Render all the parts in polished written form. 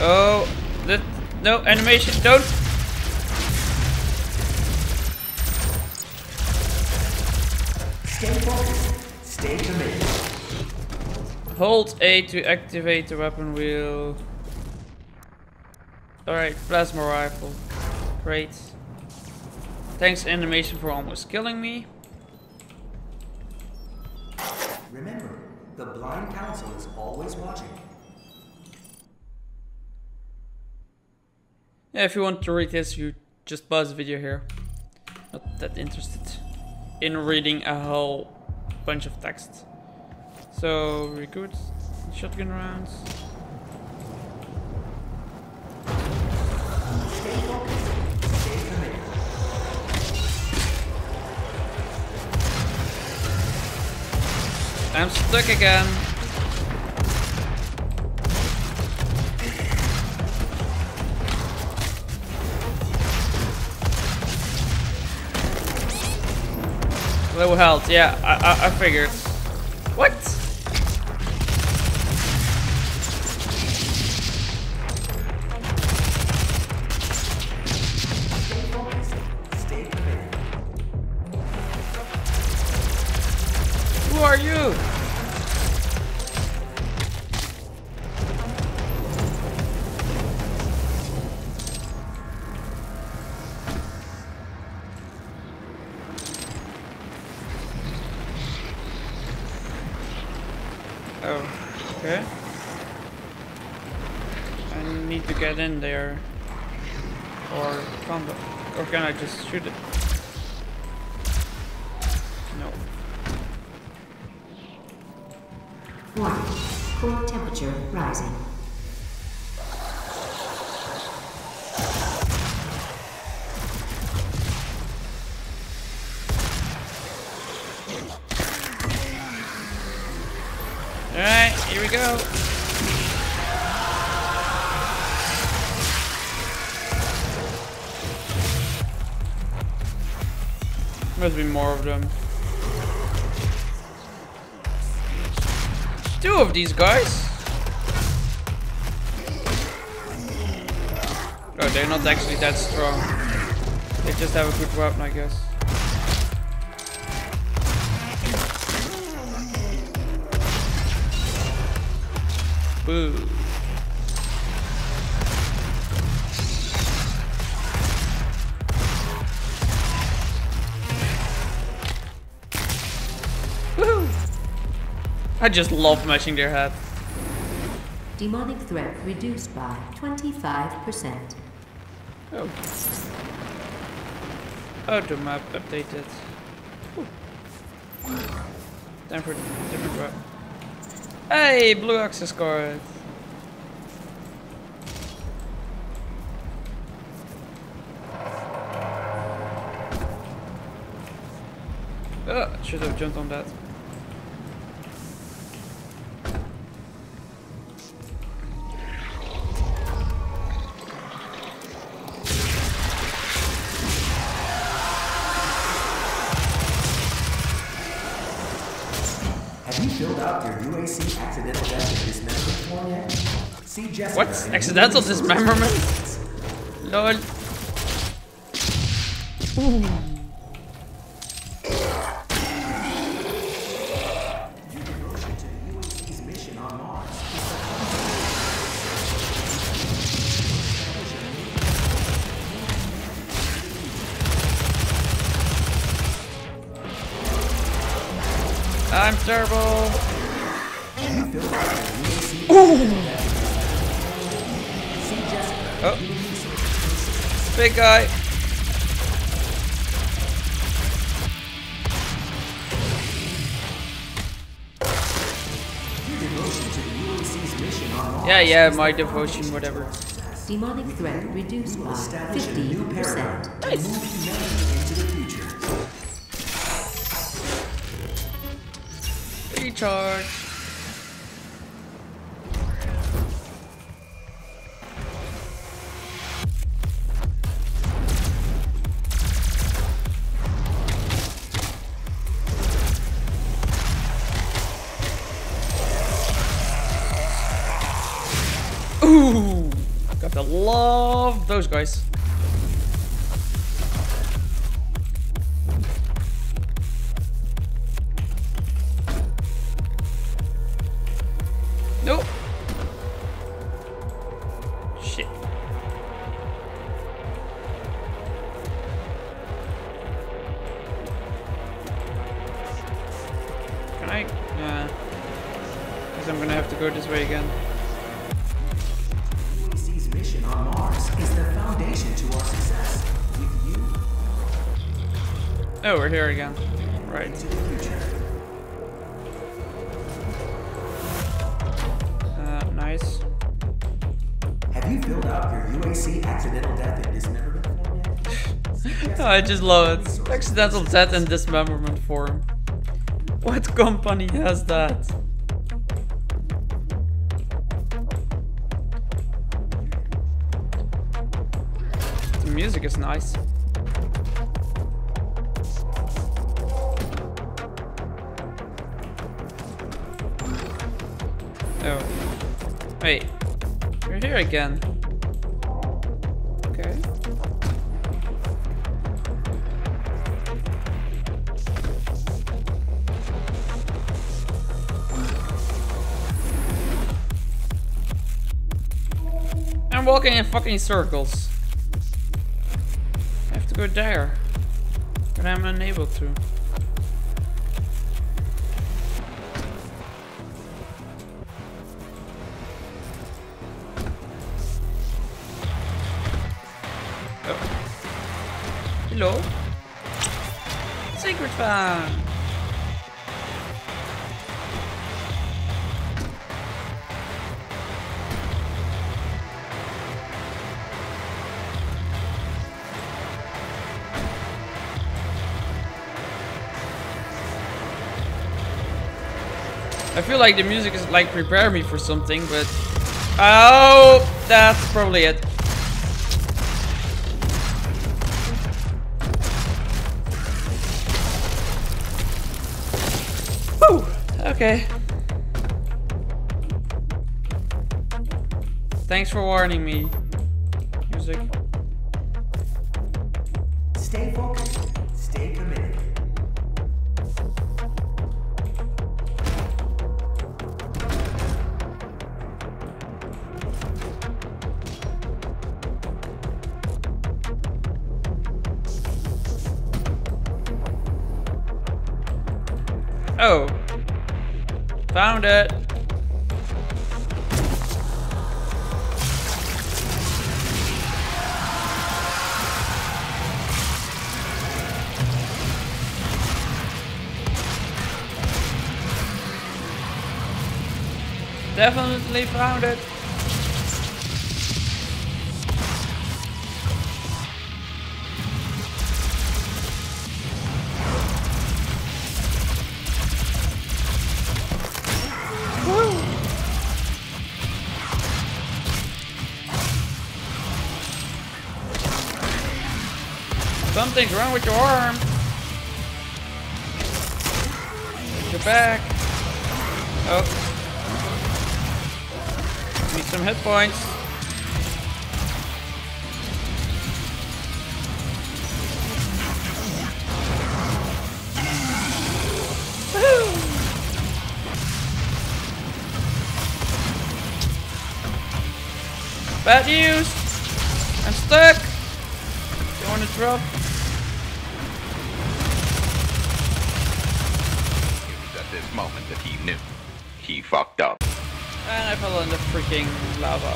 Oh, that no animation. Don't. Stay focused. Stay committed. Hold A to activate the weapon wheel. Alright, plasma rifle. Great. Thanks animation for almost killing me. Remember, the blind council is always watching. Yeah, if you want to read this, you just pause the video here. Not that interested in reading a whole bunch of text. So, recruit shotgun rounds. Stay focused. Stay committed. I'm stuck again. Low health, yeah, I figured. What? Stay focused. Stay committed. Who are you? Oh, okay. I need to get in there. Or combat. Or can I just shoot it? No. Warning. Core temperature rising. Alright, here we go. Must be more of them. Two of these guys. Oh, they're not actually that strong. They just have a good weapon, I guess. Boo. Woohoo! I just love mashing their head. Demonic threat reduced by 25%. Oh. Auto map updated. Ooh. Time for different weapon. Hey, blue access card. Oh, should have jumped on that. Have you filled out your UAC accidental death and dismemberment form yet? See Jessica. What? Accidental dismemberment? Lol. Ooh. Your devotion to the UAC's mission on Mars. I'm terrible. Have you filled out your UAC See Jessica. Oh. Big guy. Your devotion to the UAC's mission on Mars. Yeah, my devotion, whatever. Demonic threat reduced by Establish a new 50%. paradigm to move humanity into the future. Recharge. Ooh. love those guys. Nope. Shit. Can I? Guess I'm gonna have to go this way again. UAC's mission on Mars is the foundation to our success. With you Oh, we're here again. Right. into the future. Nice. Have you filled out your UAC accidental death and dismemberment form yet? I just love it. Accidental death and dismemberment form. What company has that? The music is nice. Oh. Wait. We're here again. Okay. I'm walking in fucking circles. I have to go there. But I'm unable to. Hello? Secret fan! I feel like the music is like prepare me for something, but... Oh! That's probably it. Okay. Thanks for warning me. Music. Stay focused. Stay committed. Oh. Found it. Definitely found it. Something's wrong with your arm. Your back. Oh. Need some hit points. Woohoo! Bad news. I'm stuck. Don't want to drop. This moment that he knew he fucked up. And I fell in the freaking lava.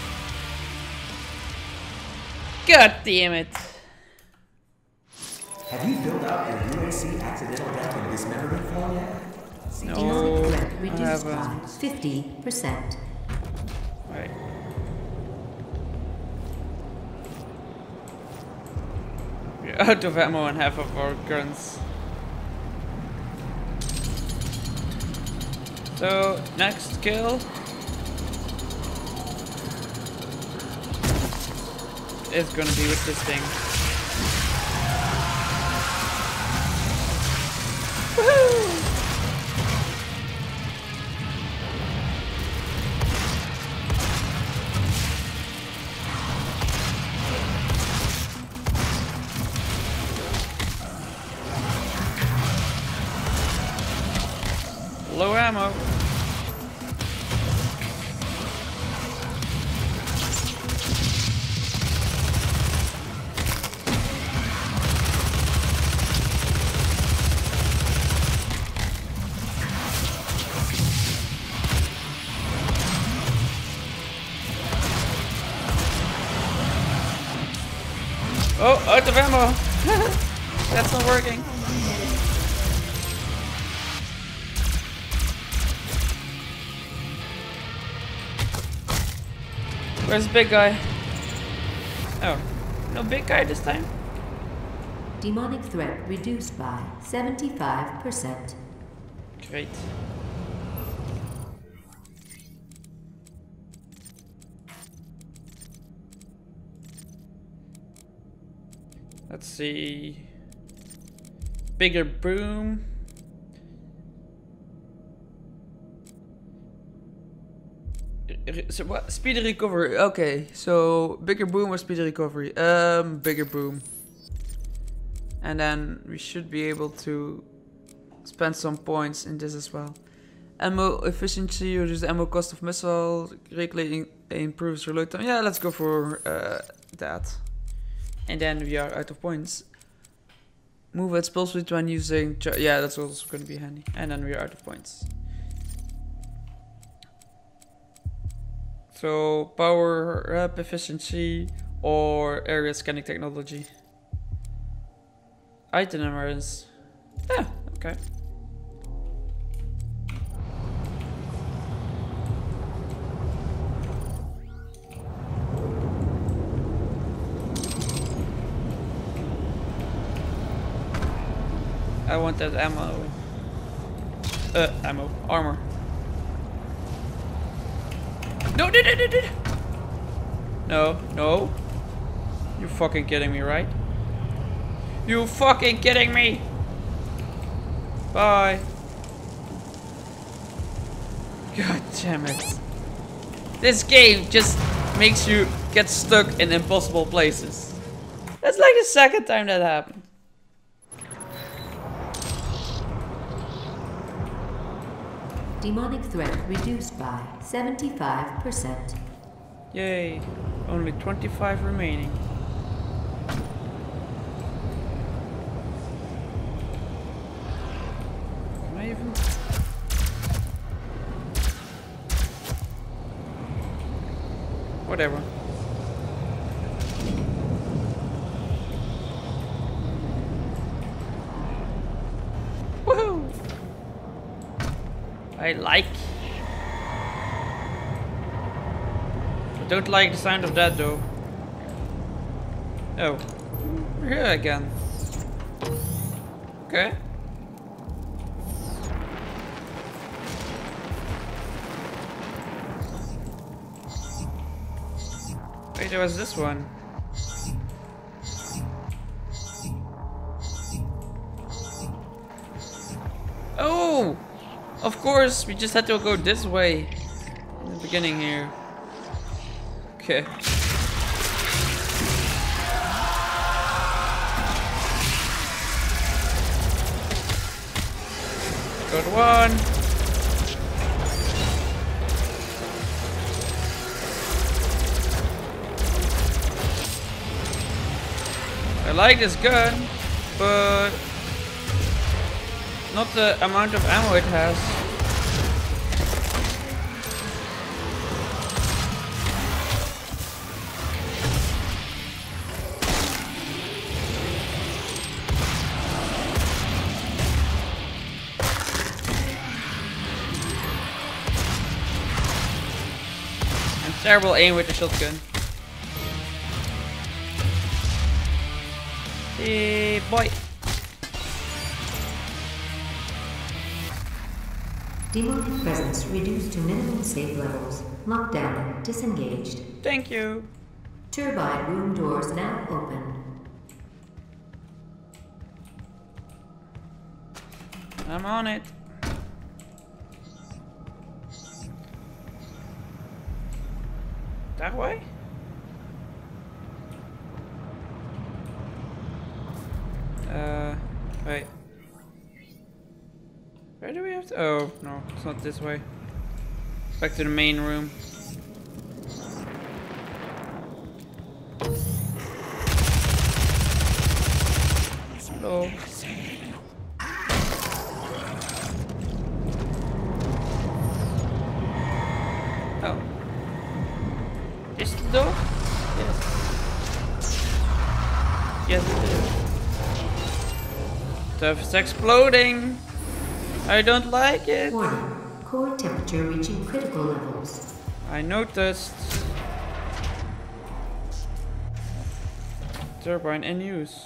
God damn it. Have you filled out your UAC accidental death and dismemberment form yet? No, Demonic threat I reduced by haven't. 50%. Right. We're out of ammo on half of our guns. So, next kill is gonna be with this thing. Woohoo! Low ammo. Oh, out of ammo! That's not working. Where's the big guy? Oh, no big guy this time? Demonic threat reduced by 75%. Great. Let's see. Bigger boom. So what? Speedy recovery. Okay, so bigger boom or speedy recovery? Bigger boom. And then we should be able to spend some points in this as well. Ammo efficiency, reduce the ammo cost of missile, greatly improves reload time. Yeah, let's go for that. And then we are out of points. Move at spell speed when using... Yeah, that's also going to be handy. And then we are out of points. So, power up efficiency or area scanning technology. Itineraries. Yeah, okay. I want that ammo. Armor. No. No. You fucking kidding me, right? You fucking kidding me? Bye. God damn it. This game just makes you get stuck in impossible places. That's like the second time that happened. Demonic threat reduced by 75%. Yay. Only 25 remaining. Can I even... Whatever. Woohoo! I like. I don't like the sound of that though. Oh. We're here again. Okay. Wait, there was this one. Oh! Of course, we just had to go this way in the beginning here. Okay. Got one. I like this gun, but not the amount of ammo it has. And terrible aim with the shotgun. Hey, boy. Demonic presence reduced to minimum safe levels. Lockdown disengaged. Thank you. Turbine room doors now open. I'm on it. That way? Wait. Where do we have to? Oh, no, it's not this way. Back to the main room. Hello. Oh. Is the door? Yes. Yes, it is. Stuff is exploding. I don't like it. Warning. Core temperature reaching critical levels. I noticed. Turbine in use.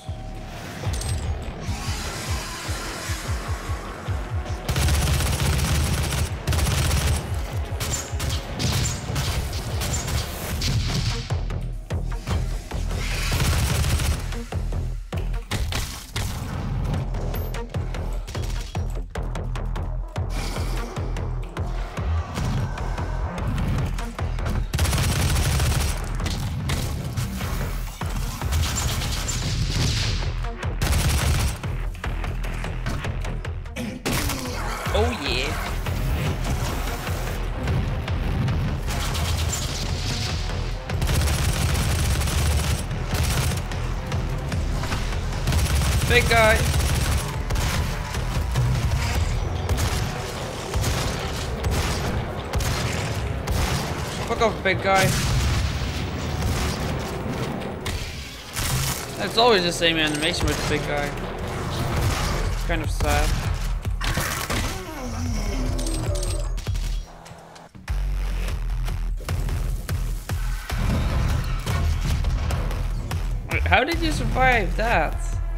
Oh yeah. Big guy. Fuck off, big guy. It's always the same animation with the big guy. It's kind of sad. How did you survive that?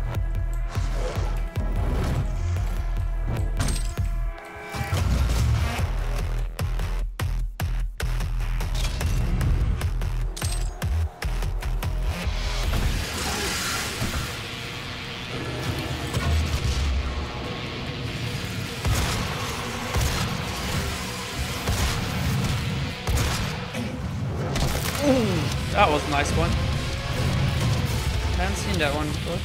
Ooh, that was a nice one. Haven't seen that one before.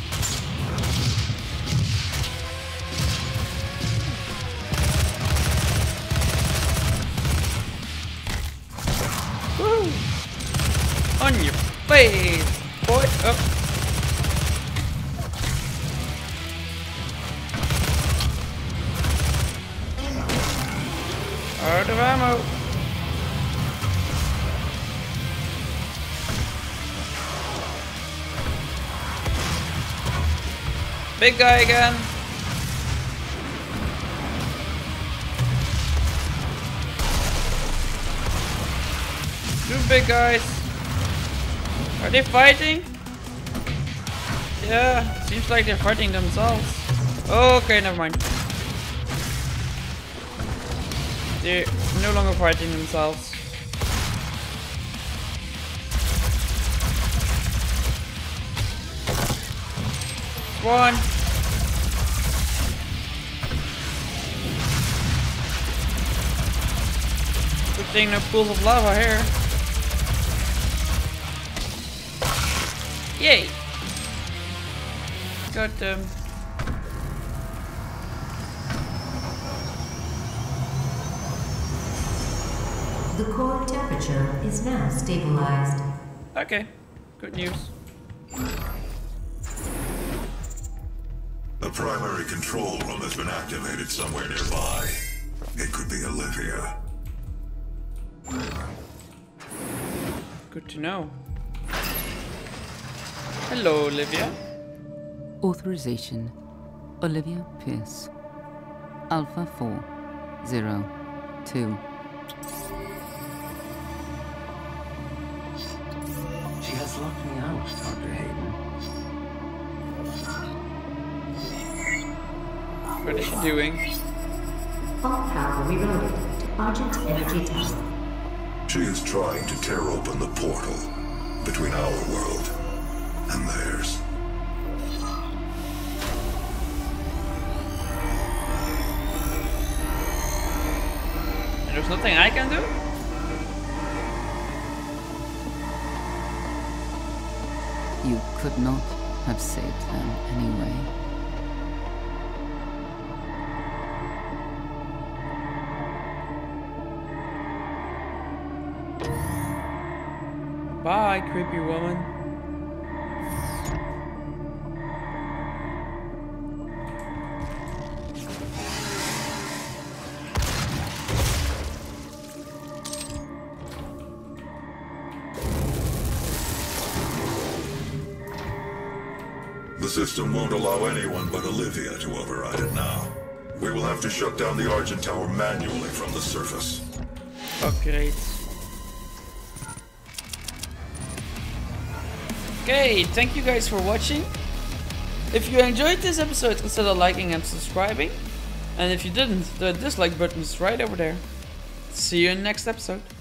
Woo! On your face, boy! Up. Out of ammo. Big guy again. Two big guys. Are they fighting? Yeah, seems like they're fighting themselves. Okay, never mind. They're no longer fighting themselves. One. Good thing no pools of lava here. Yay! Got them. The core temperature is now stabilized. Okay, good news. The primary control room has been activated somewhere nearby. It could be Olivia. Good to know. Hello, Olivia. Authorization. Olivia Pierce. Alpha 402. She has locked me out, Dr. Hayden. What is she doing? All power rerouted to Argent Energy Tower. She is trying to tear open the portal between our world and theirs. And there's nothing I can do? You could not have saved them anyway. Bye, creepy woman. The system won't allow anyone but Olivia to override it now. We will have to shut down the Argent Tower manually from the surface. Oh, great. Okay, thank you guys for watching. If you enjoyed this episode, consider liking and subscribing. And if you didn't, the dislike button is right over there. See you in the next episode.